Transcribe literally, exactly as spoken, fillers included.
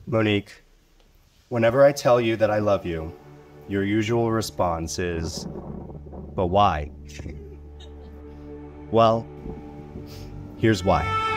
Monique, whenever I tell you that I love you, your usual response is, but why? Well, here's why.